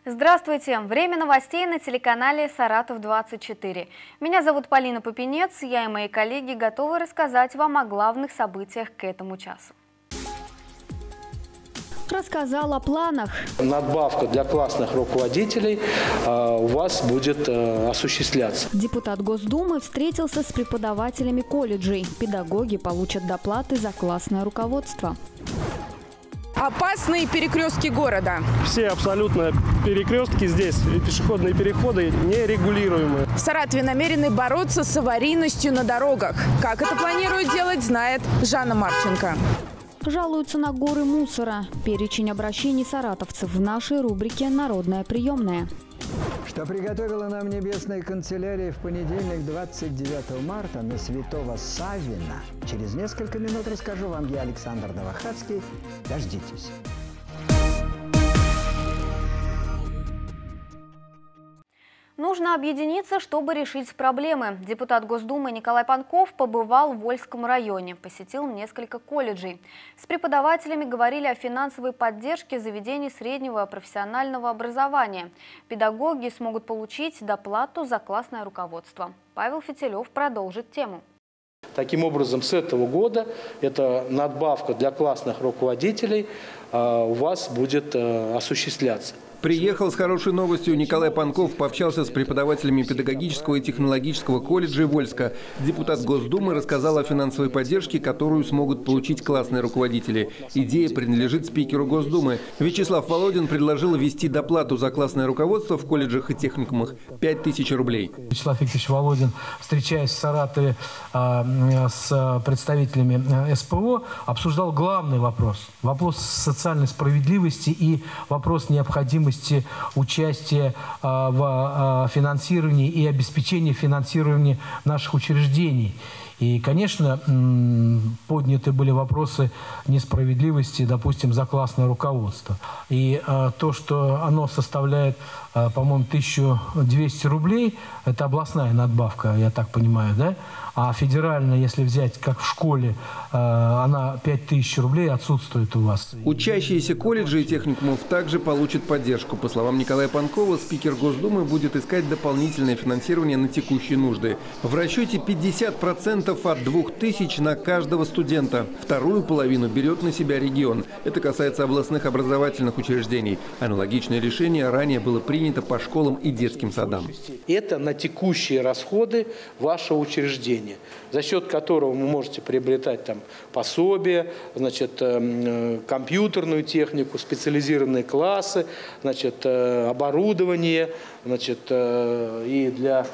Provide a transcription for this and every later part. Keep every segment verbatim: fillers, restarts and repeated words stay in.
Здравствуйте! Время новостей на телеканале Саратов двадцать четыре. Меня зовут Полина Попенец, я и мои коллеги готовы рассказать вам о главных событиях к этому часу. Рассказал о планах. Надбавка для классных руководителей э, у вас будет э, осуществляться. Депутат Госдумы встретился с преподавателями колледжей. Педагоги получат доплаты за классное руководство. Опасные перекрестки города. Все абсолютно перекрестки здесь, пешеходные переходы нерегулируемые. В Саратове намерены бороться с аварийностью на дорогах. Как это планируют делать, знает Жанна Марченко. Жалуются на горы мусора. Перечень обращений саратовцев в нашей рубрике «Народная приемная». Что приготовила нам небесная канцелярия в понедельник, двадцать девятого марта, на Святого Саввина. Через несколько минут расскажу вам я, Александр Новохадский. Дождитесь. Нужно объединиться, чтобы решить проблемы. Депутат Госдумы Николай Панков побывал в Вольском районе, посетил несколько колледжей. С преподавателями говорили о финансовой поддержке заведений среднего профессионального образования. Педагоги смогут получить доплату за классное руководство. Павел Фитилев продолжит тему. Таким образом, с этого года эта надбавка для классных руководителей э, у вас будет э, осуществляться. Приехал с хорошей новостью. Николай Панков пообщался с преподавателями педагогического и технологического колледжа Вольска. Депутат Госдумы рассказал о финансовой поддержке, которую смогут получить классные руководители. Идея принадлежит спикеру Госдумы. Вячеслав Володин предложил ввести доплату за классное руководство в колледжах и техникумах – пять тысяч рублей. Вячеслав Викторович Володин, встречаясь в Саратове э, с представителями э, СПО, обсуждал главный вопрос – вопрос социальной справедливости и вопрос необходимости участия а, в а, финансировании и обеспечении финансирования наших учреждений. И, конечно, подняты были вопросы несправедливости, допустим, за классное руководство. И а, то, что оно составляет, а, по-моему, тысячу двести рублей, это областная надбавка, я так понимаю, да? А федеральная, если взять, как в школе, она пять тысяч рублей отсутствует у вас. Учащиеся колледжей и техникумов также получат поддержку. По словам Николая Панкова, спикер Госдумы будет искать дополнительное финансирование на текущие нужды. В расчете пятьдесят процентов от двух тысяч на каждого студента. Вторую половину берет на себя регион. Это касается областных образовательных учреждений. Аналогичное решение ранее было принято по школам и детским садам. Это на текущие расходы вашего учреждения, за счет которого вы можете приобретать там пособия, значит, компьютерную технику, специализированные классы, значит, оборудование, значит, и для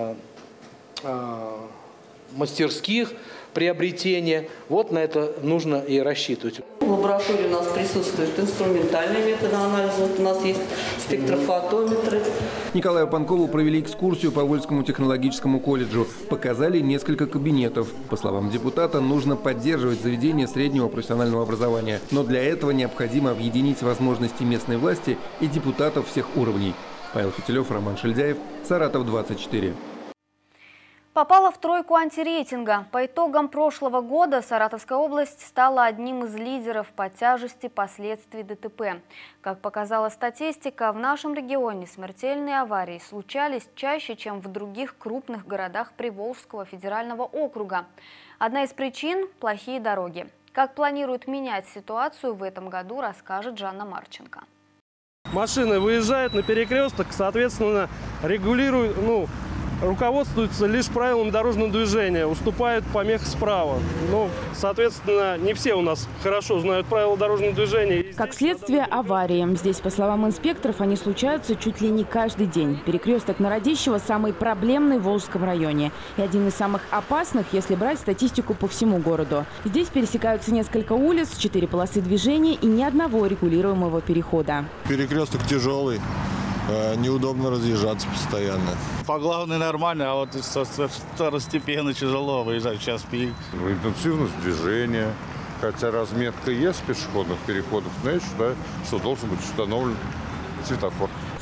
мастерских приобретения. Вот на это нужно и рассчитывать. В лаборатории у нас присутствует инструментальный метод анализа. Вот у нас есть спектрофотометры. Николаю Панкову провели экскурсию по Вольскому технологическому колледжу. Показали несколько кабинетов. По словам депутата, нужно поддерживать заведения среднего профессионального образования. Но для этого необходимо объединить возможности местной власти и депутатов всех уровней. Павел Фитилев, Роман Шельдяев, Саратов двадцать четыре. Попала в тройку антирейтинга. По итогам прошлого года Саратовская область стала одним из лидеров по тяжести последствий ДТП. Как показала статистика, в нашем регионе смертельные аварии случались чаще, чем в других крупных городах Приволжского федерального округа. Одна из причин – плохие дороги. Как планируют менять ситуацию в этом году, расскажет Жанна Марченко. Машины выезжают на перекресток, соответственно, регулируют, ну, руководствуются лишь правилами дорожного движения, уступают помех справа. Ну, соответственно, не все у нас хорошо знают правила дорожного движения. Как следствие, аварии. Здесь, по словам инспекторов, они случаются чуть ли не каждый день. Перекресток на Радищево самый проблемный в Волжском районе. И один из самых опасных, если брать статистику по всему городу. Здесь пересекаются несколько улиц, четыре полосы движения и ни одного регулируемого перехода. Перекресток тяжелый. Неудобно разъезжаться постоянно. По главной нормально, а вот второстепенно тяжело выезжать в час пик. Интенсивность движения, хотя разметка есть пешеходных переходов, но я считаю, что должен быть установлен светофор.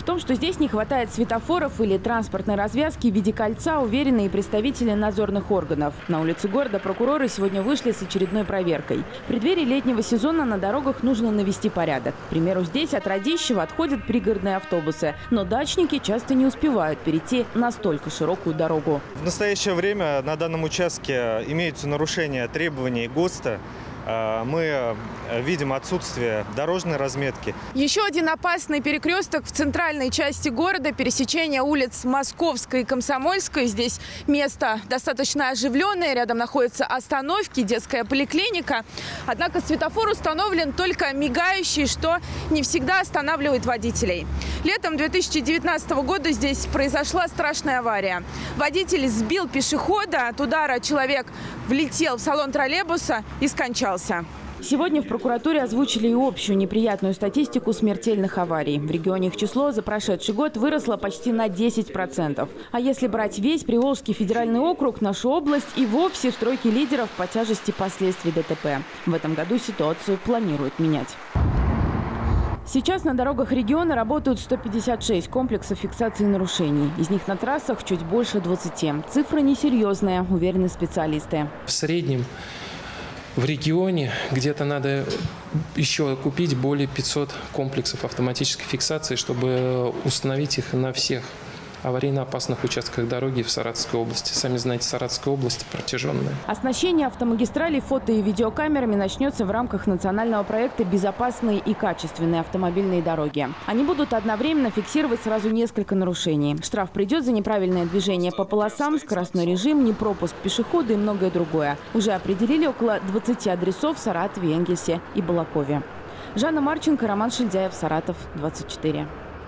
В том, что здесь не хватает светофоров или транспортной развязки в виде кольца, уверены и представители надзорных органов. На улице города прокуроры сегодня вышли с очередной проверкой. В преддверии летнего сезона на дорогах нужно навести порядок. К примеру, здесь от Радищева отходят пригородные автобусы, но дачники часто не успевают перейти настолько широкую дорогу. В настоящее время на данном участке имеются нарушения требований ГОСТа. Мы видим отсутствие дорожной разметки. Еще один опасный перекресток в центральной части города – пересечение улиц Московской и Комсомольской. Здесь место достаточно оживленное, рядом находятся остановки, детская поликлиника. Однако светофор установлен только мигающий, что не всегда останавливает водителей. Летом две тысячи девятнадцатого года здесь произошла страшная авария. Водитель сбил пешехода, от удара человек влетел в салон троллейбуса и скончался. Сегодня в прокуратуре озвучили и общую неприятную статистику смертельных аварий. В регионе их число за прошедший год выросло почти на десять процентов. А если брать весь Приволжский федеральный округ, нашу область и вовсе в тройке лидеров по тяжести последствий ДТП. В этом году ситуацию планируют менять. Сейчас на дорогах региона работают сто пятьдесят шесть комплексов фиксации нарушений. Из них на трассах чуть больше двадцати. Цифры несерьезные, уверены специалисты. В среднем в регионе где-то надо еще купить более пятисот комплексов автоматической фиксации, чтобы установить их на всех аварийно опасных участках дороги в Саратовской области. Сами знаете, Саратовская область протяженная. Оснащение автомагистралей фото- и видеокамерами начнется в рамках национального проекта «Безопасные и качественные автомобильные дороги». Они будут одновременно фиксировать сразу несколько нарушений. Штраф придет за неправильное движение по полосам, скоростной режим, непропуск пешехода и многое другое. Уже определили около двадцати адресов в Саратове, Энгельсе и Балакове. Жанна Марченко, Роман Шильдяев, Саратов, двадцать четыре.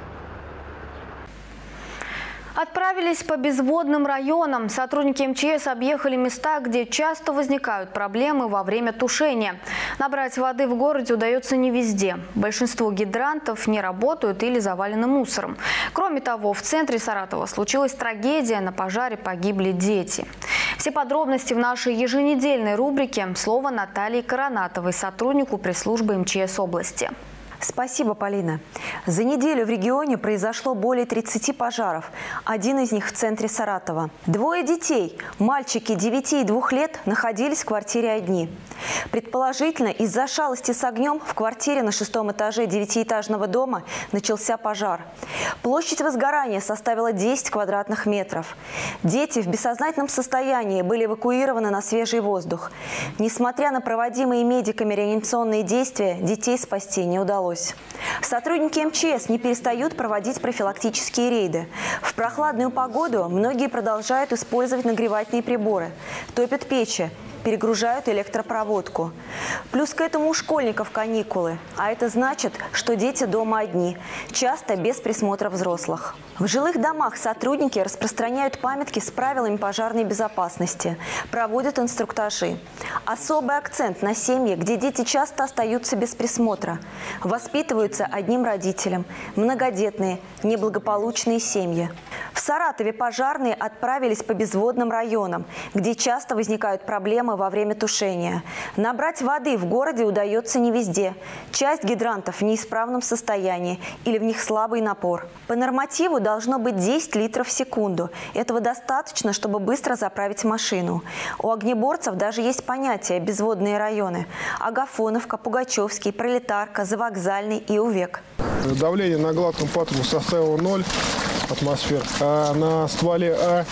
Отправились по безводным районам. Сотрудники эм че эс объехали места, где часто возникают проблемы во время тушения. Набрать воды в городе удается не везде. Большинство гидрантов не работают или завалены мусором. Кроме того, в центре Саратова случилась трагедия. На пожаре погибли дети. Все подробности в нашей еженедельной рубрике. Слово Натальи Коронатовой, сотруднику пресс-службы эм че эс области. Спасибо, Полина. За неделю в регионе произошло более тридцати пожаров. Один из них в центре Саратова. Двое детей, мальчики девяти и двух лет, находились в квартире одни. Предположительно, из-за шалости с огнем в квартире на шестом этаже девятиэтажного дома начался пожар. Площадь возгорания составила десять квадратных метров. Дети в бессознательном состоянии были эвакуированы на свежий воздух. Несмотря на проводимые медиками реанимационные действия, детей спасти не удалось. Сотрудники эм че эс не перестают проводить профилактические рейды. В прохладную погоду многие продолжают использовать нагревательные приборы, топят печи, перегружают электропроводку. Плюс к этому у школьников каникулы, а это значит, что дети дома одни, часто без присмотра взрослых. В жилых домах сотрудники распространяют памятки с правилами пожарной безопасности, проводят инструктажи. Особый акцент на семьи, где дети часто остаются без присмотра. Воспитываются одним родителем, многодетные, неблагополучные семьи. В Саратове пожарные отправились по безводным районам, где часто возникают проблемы во время тушения. Набрать воды в городе удается не везде. Часть гидрантов в неисправном состоянии или в них слабый напор. По нормативу должно быть десять литров в секунду. Этого достаточно, чтобы быстро заправить машину. У огнеборцев даже есть понятие «безводные районы». Агафоновка, Пугачевский, Пролетарка, Завокзальный и Увек. Давление на гладком патрубе составило ноль атмосфер, а на стволе А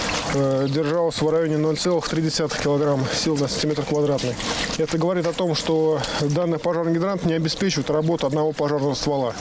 держалось в районе ноль целых три десятых килограмма сил на сантиметр квадратный. Это говорит о том, что данный пожарный гидрант не обеспечивает работу одного пожарного ствола.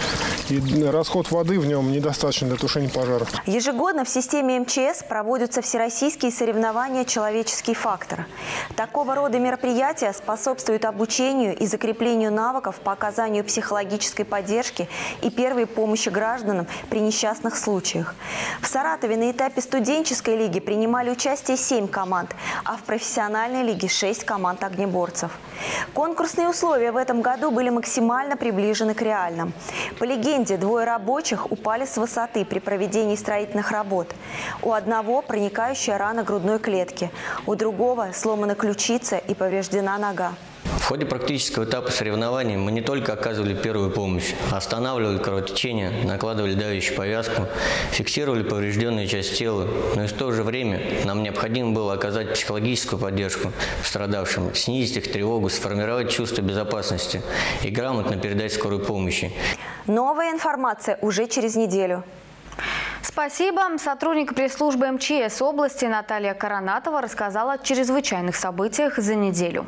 И расход воды в нем недостаточно для тушения пожара. Ежегодно в системе эм че эс проводятся всероссийские соревнования «Человеческий фактор». Такого рода мероприятия способствуют обучению и закреплению навыков по оказанию психологической поддержки и первой помощи гражданам при несчастных случаях. В Саратове на этапе студенческой лиги принимали участие семь команд, а в профессиональной лиге шесть команд огнеборцев. Конкурсные условия в этом году были максимально приближены к реальным. По легенде, двое рабочих упали с высоты при проведении строительных работ. У одного проникающая рана грудной клетки, у другого сломана ключица и повреждена нога. В ходе практического этапа соревнований мы не только оказывали первую помощь, а останавливали кровотечение, накладывали давящую повязку, фиксировали поврежденную часть тела, но и в то же время нам необходимо было оказать психологическую поддержку пострадавшим, снизить их тревогу, сформировать чувство безопасности и грамотно передать скорую помощь. Новая информация уже через неделю. Спасибо. Сотрудник пресс-службы эм че эс области Наталья Коронатова рассказала о чрезвычайных событиях за неделю.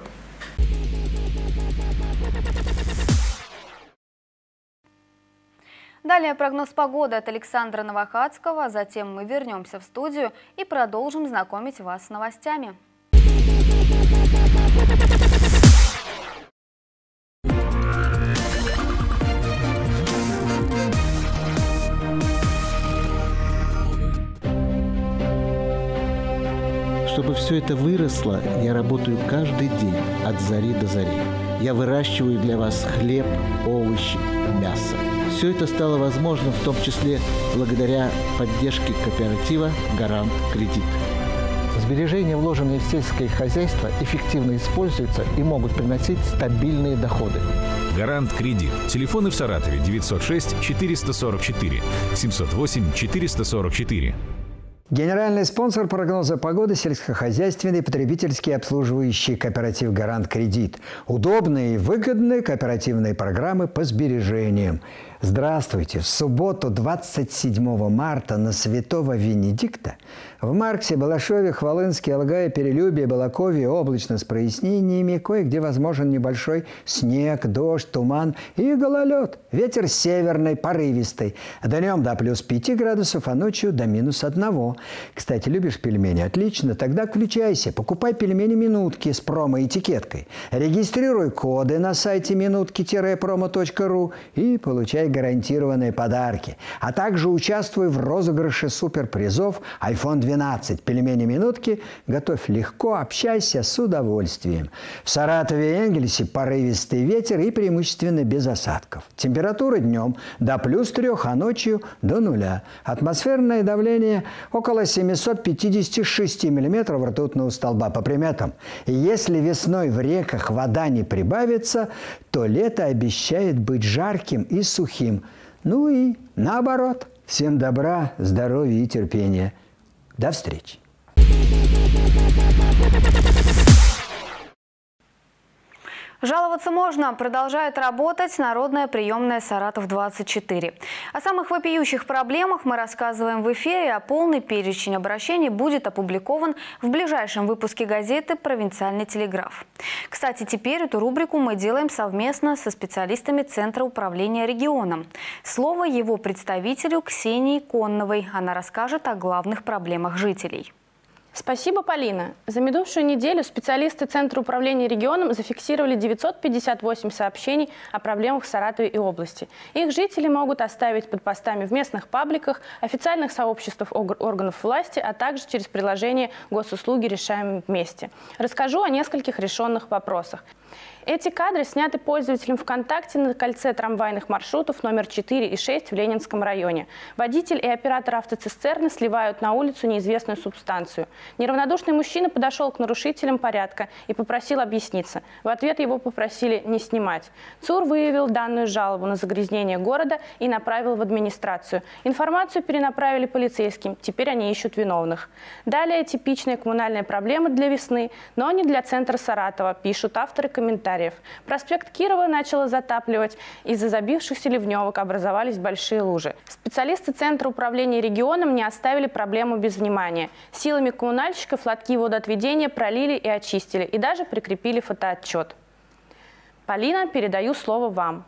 Далее прогноз погоды от Александра Новохадского. Затем мы вернемся в студию и продолжим знакомить вас с новостями. Чтобы все это выросло, я работаю каждый день от зари до зари. Я выращиваю для вас хлеб, овощи, мясо. Все это стало возможно в том числе благодаря поддержке кооператива «Гарант Кредит». Сбережения, вложенные в сельское хозяйство, эффективно используются и могут приносить стабильные доходы. «Гарант Кредит». Телефоны в Саратове девятьсот шесть четыреста сорок четыре, семьсот восемь четыреста сорок четыре. Генеральный спонсор прогноза погоды – сельскохозяйственный потребительский обслуживающий кооператив «Гарант Кредит». Удобные и выгодные кооперативные программы по сбережениям. Здравствуйте! В субботу, двадцать седьмого марта, на Святого Венедикта в Марксе, Балашове, Хвалынске, Алгае, Перелюбе, Балакове облачно с прояснениями, кое-где возможен небольшой снег, дождь, туман и гололед. Ветер северный, порывистый. Днем до плюс пяти градусов, а ночью до минус одного. Кстати, любишь пельмени? Отлично. Тогда включайся. Покупай пельмени «Минутки» с промо-этикеткой. Регистрируй коды на сайте минутки промо точка ру и получай гарантированные подарки. А также участвуй в розыгрыше суперпризов айфон двенадцать. Пельмени «Минутки» готовь легко, общайся с удовольствием. В Саратове и Энгельсе порывистый ветер и преимущественно без осадков. Температура днем до плюс трех, а ночью до нуля. Атмосферное давление около семисот пятидесяти шести миллиметров ртутного столба. По приметам, если весной в реках вода не прибавится, то лето обещает быть жарким и сухим. Ну и наоборот. Всем добра, здоровья и терпения. До встречи. Жаловаться можно. Продолжает работать народная приемная «Саратов двадцать четыре». О самых вопиющих проблемах мы рассказываем в эфире, а полный перечень обращений будет опубликован в ближайшем выпуске газеты «Провинциальный телеграф». Кстати, теперь эту рубрику мы делаем совместно со специалистами Центра управления регионом. Слово его представителю Ксении Конновой. Она расскажет о главных проблемах жителей. Спасибо, Полина. За минувшую неделю специалисты Центра управления регионом зафиксировали девятьсот пятьдесят восемь сообщений о проблемах в Саратове и области. Их жители могут оставить под постами в местных пабликах, официальных сообществах органов власти, а также через приложение госуслуги «Решаем вместе». Расскажу о нескольких решенных вопросах. Эти кадры сняты пользователем ВКонтакте на кольце трамвайных маршрутов номер четыре и шесть в Ленинском районе. Водитель и оператор автоцистерны сливают на улицу неизвестную субстанцию. Неравнодушный мужчина подошел к нарушителям порядка и попросил объясниться. В ответ его попросили не снимать. ЦУР выявил данную жалобу на загрязнение города и направил в администрацию. Информацию перенаправили полицейским. Теперь они ищут виновных. Далее типичная коммунальная проблема для весны, но не для центра Саратова, пишут авторы комментариев. Проспект Кирова начало затапливать. Из-за забившихся ливневок образовались большие лужи. Специалисты Центра управления регионом не оставили проблему без внимания. Силами коммунальщиков лотки водоотведения пролили и очистили, и даже прикрепили фотоотчет. Полина, передаю слово вам.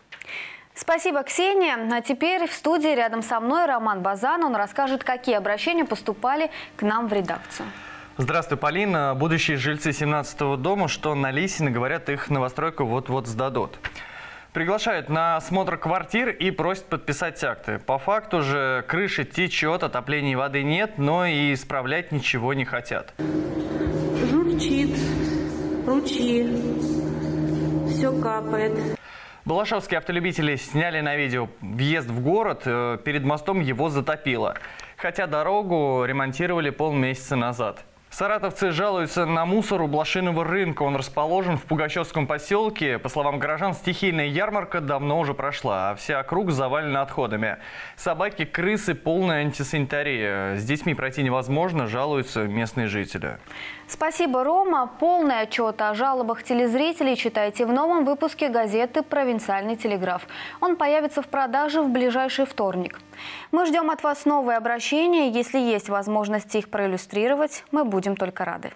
Спасибо, Ксения. А теперь в студии рядом со мной Роман Базан. Он расскажет, какие обращения поступали к нам в редакцию. Здравствуй, Полина. Будущие жильцы семнадцатого дома, что на Лисино, говорят, их новостройку вот-вот сдадут. Приглашают на осмотр квартир и просят подписать акты. По факту же крыша течет, отопления и воды нет, но и исправлять ничего не хотят. Журчит, ручьи, все капает. Балашовские автолюбители сняли на видео въезд в город, перед мостом его затопило. Хотя дорогу ремонтировали полмесяца назад. Саратовцы жалуются на мусор у блошиного рынка. Он расположен в Пугачевском поселке. По словам горожан, стихийная ярмарка давно уже прошла, а вся округа завалена отходами. Собаки, крысы, полная антисанитария. С детьми пройти невозможно, жалуются местные жители. Спасибо, Рома. Полный отчет о жалобах телезрителей читайте в новом выпуске газеты «Провинциальный телеграф». Он появится в продаже в ближайший вторник. Мы ждем от вас новые обращения. Если есть возможность их проиллюстрировать, мы будем только рады.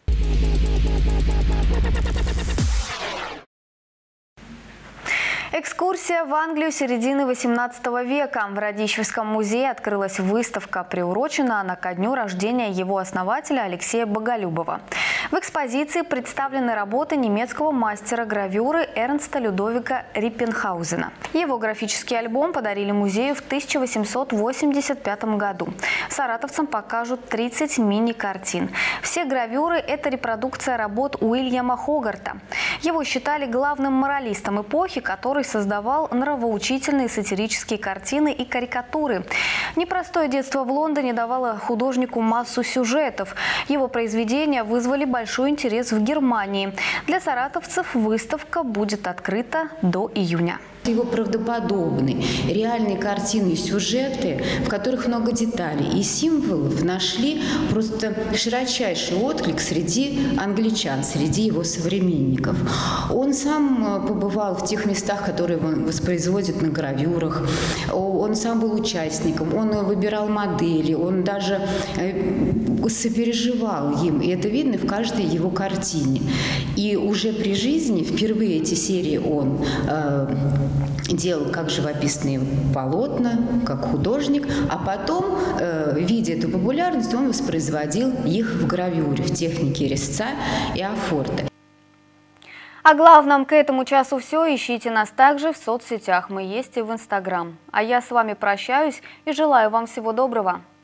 Экскурсия в Англию середины восемнадцатого века. В Радищевском музее открылась выставка, приуроченная она ко дню рождения его основателя Алексея Боголюбова. В экспозиции представлены работы немецкого мастера гравюры Эрнста Людовика Риппенхаузена. Его графический альбом подарили музею в тысяча восемьсот восемьдесят пятом году. Саратовцам покажут тридцать мини-картин. Все гравюры – это репродукция работ Уильяма Хогарта. Его считали главным моралистом эпохи, который создавал нравоучительные сатирические картины и карикатуры. Непростое детство в Лондоне давало художнику массу сюжетов. Его произведения вызвали большой интерес в Германии. Для саратовцев выставка будет открыта до июня. Его правдоподобные, реальные картины и сюжеты, в которых много деталей и символов, нашли просто широчайший отклик среди англичан, среди его современников. Он сам побывал в тех местах, которые он воспроизводит на гравюрах. Он сам был участником, он выбирал модели, он даже сопереживал им. И это видно в каждой его картине. И уже при жизни впервые эти серии он э, делал как живописные полотна, как художник, а потом, э, видя эту популярность, он воспроизводил их в гравюре, в технике резца и афорта. О главном к этому часу все. Ищите нас также в соцсетях. Мы есть и в Инстаграм. А я с вами прощаюсь и желаю вам всего доброго.